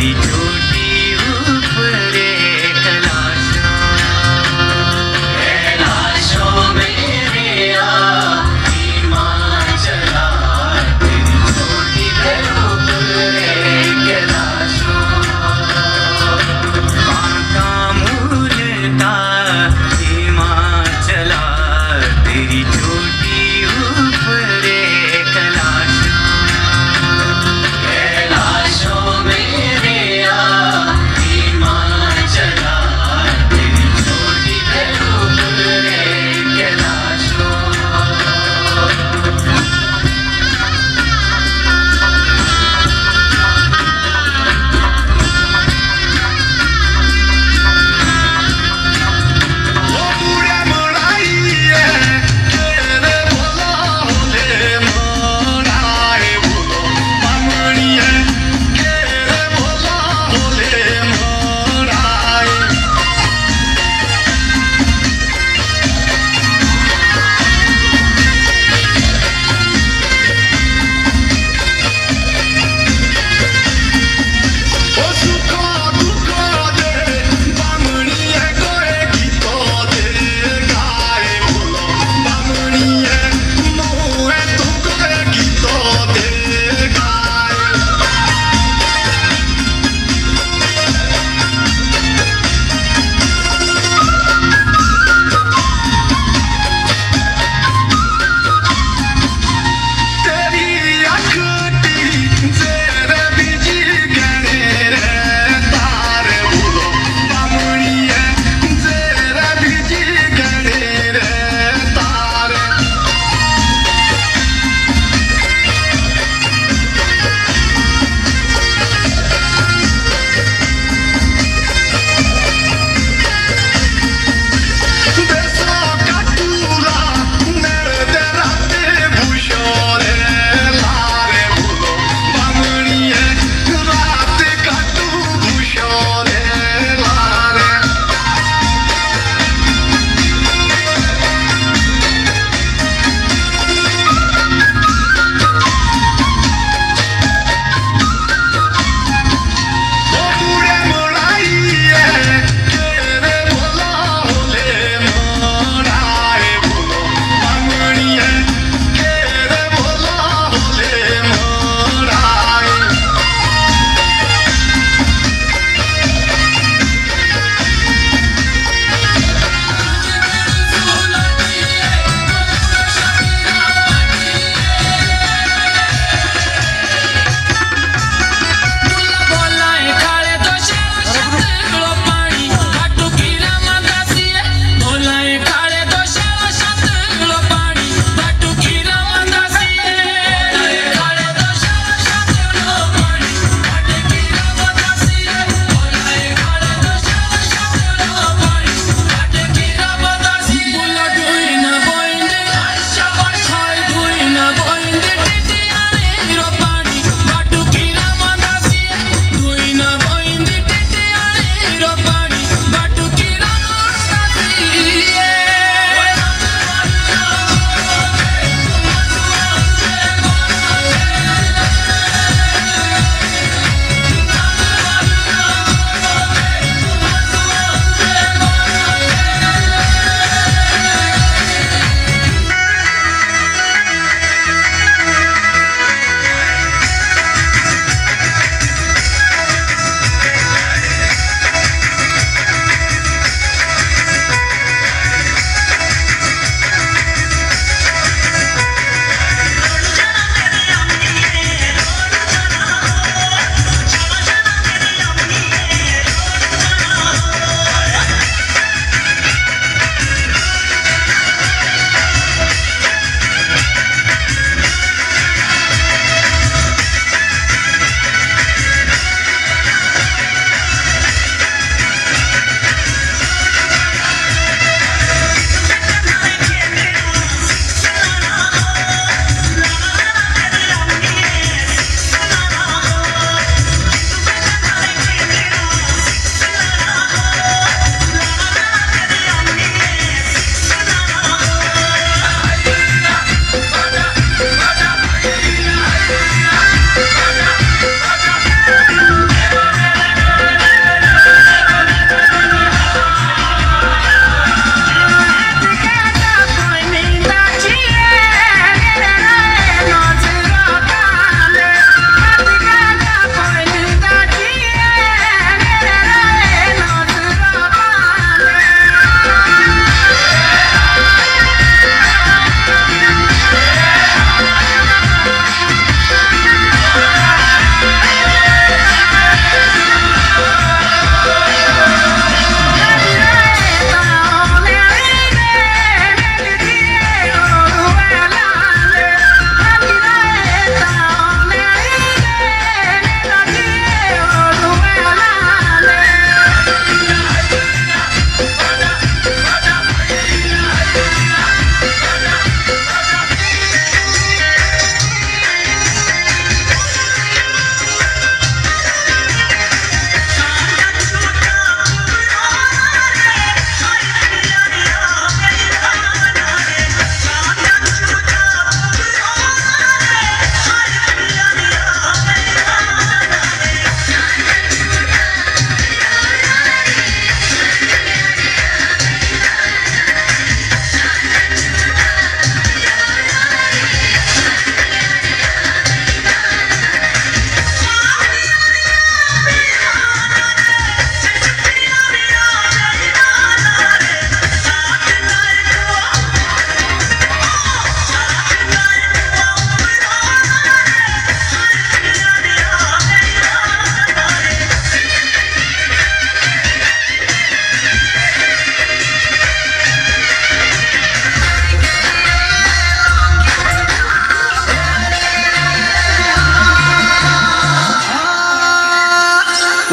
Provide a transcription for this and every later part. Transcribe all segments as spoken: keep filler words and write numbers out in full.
तेरी चोटी ऊपरे कैलाशों कैलाशों में मेरा हिमाचला तेरी चोटी पे ऊपरे कैलाशों बांका मूलता हिमाचला तेरी चोटी ऊपरे कैलाशों कैलाशों में मेरा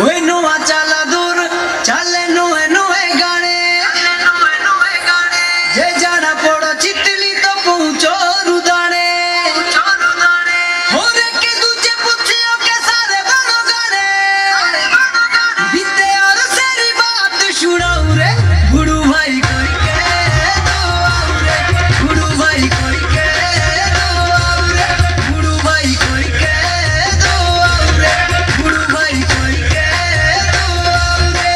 ओए नुआ चला दूर चले नुए नुए गाने जे जाना पड़ो चितली तो पहुंचो रुदाने होरे के दूजे पुछियो के सारे बनो गाने बीते और सारी बात सुनाऊ रे गुरु भाई कोई के दो आओ रे गुरु भाई कोई के दो आओ रे गुरु भाई कोई के दो आओ रे गुरु भाई कोई के दो आओ रे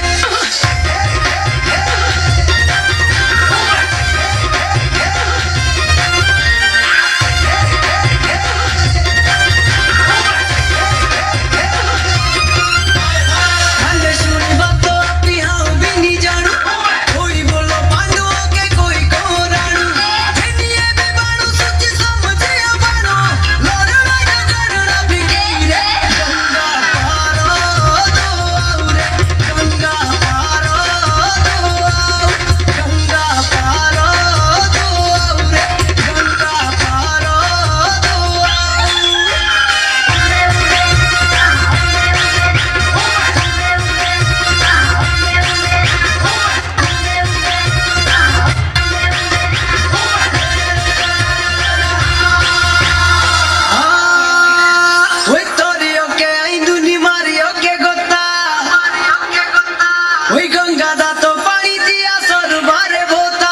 अंदर सुनी बातों अपनी हाँ भी नहीं जानू कोई बोलो पांडु के कोई को रानू जिन्हें भी बानू सच्ची समझिया बानू लड़ना झगड़ना भी की रे गंगा पारो दो आओ रे गंगा पारो दो आओ गंगा पारो दो आओ रे गंगा पारो दो आओ ओए तोरियो के आइंदुनी मारियो के गोता ओए गंगा दा तो पानी दिया सर बारे बोता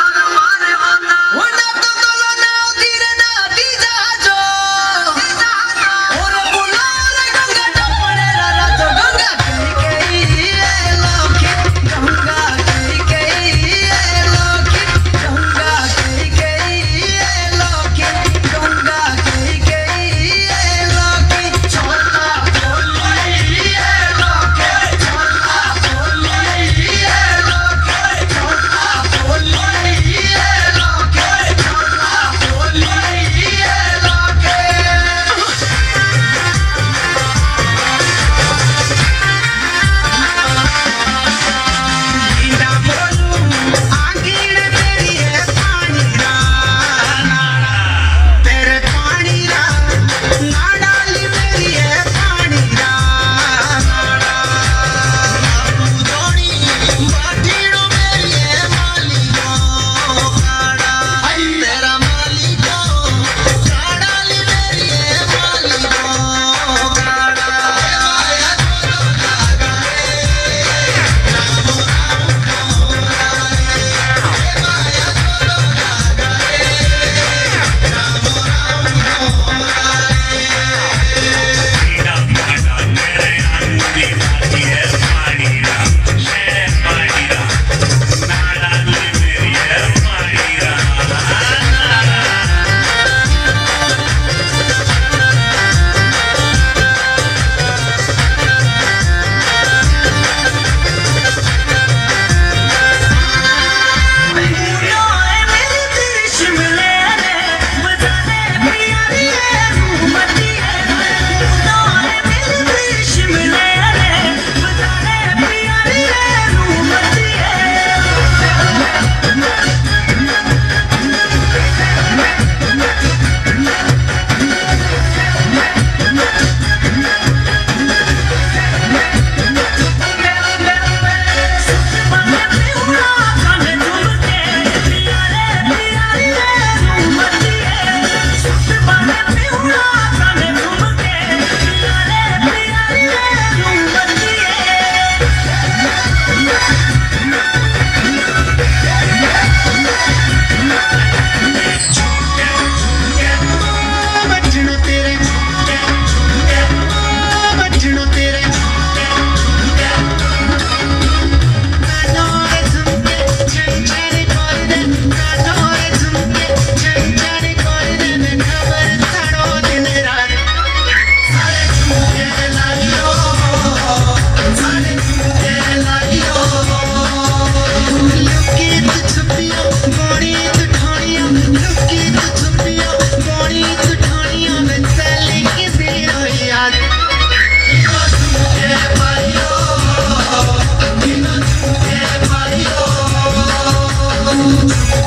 ओ ना तो तोलो ना धीरे ना दी जाजो ओरे बोला रे गंगा टपड़े रा तो गंगा कई कई ए लोकी गंगा कई कई ए लोकी गंगा कई कई ए लोकी गंगा कई कई ए लोकी छोटा बोली ए लोकी छोटा बोली ए लोकी छोटा बोली ए लोकी छोटा बोली ए लोकी नीला बोलू आगिर तेरी है पानी रा नाड़ा तेरे पानी रा नाडाली मेरी है पानी रा नाड़ा उदोनी बाटीड़ो मेरी है मालिको काड़ा तेरा मालिको काडाली मेरी है मालिको काड़ा बचनो तेरे बचनो तेरे कानोरे झुमके झंझारे कर दे कानोरे झुमके झंझारे कर दे मैं खबर छाड़ो दिन रात सारे झुमके लागियो सारे झुमके लागियो लुकी तू छुपियो गोरी तू ठाणियो लुकी तू छुपियो गोरी तू ठाणियो मैं चले के दियो याद इनो झुमके पाइयो इनो झुमके पाइयो